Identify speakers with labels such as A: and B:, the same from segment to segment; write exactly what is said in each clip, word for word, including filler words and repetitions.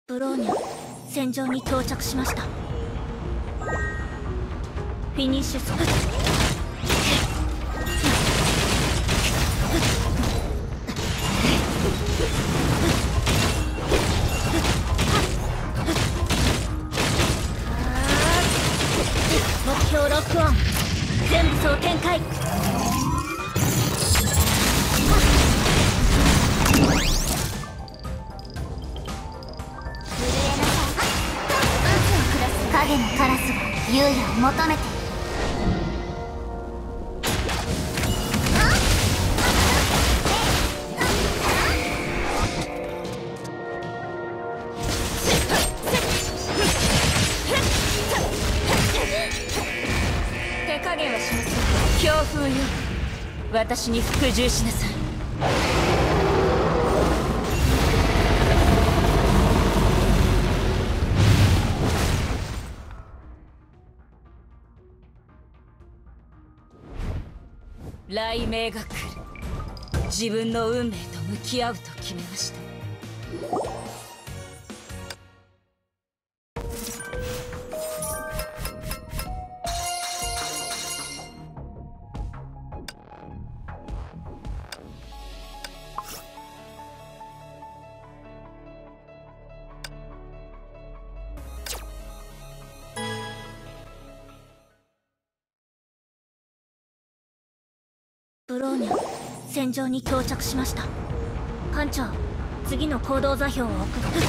A: ブローニャ戦場に到着しました。フィニッシュスプ目標ロックオン、全武装展開。
B: 影のカラスが優也を求めている。
A: 手加減はしません。強風よ、私に服従しなさい。雷鳴が来る。自分の運命と向き合うと決めました。ブローニャ戦場に到着しました。艦長、次の行動座標を送る。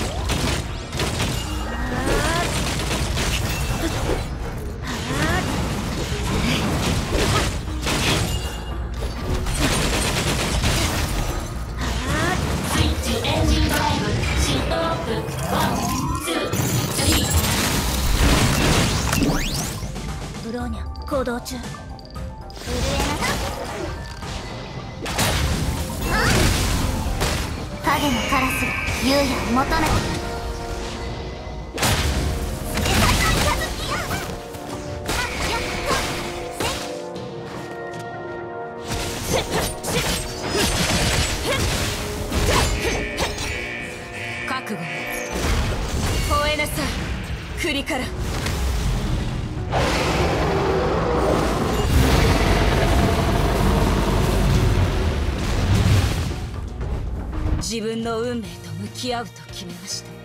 C: スイッチエンジンドライブシフトロックワン、ツー、スリー。
A: ブローニャ行動中。
B: 影のカラスが優也を求めている。
A: 覚悟、吠えなさい栗から。自分の運命と向き合うと決めました。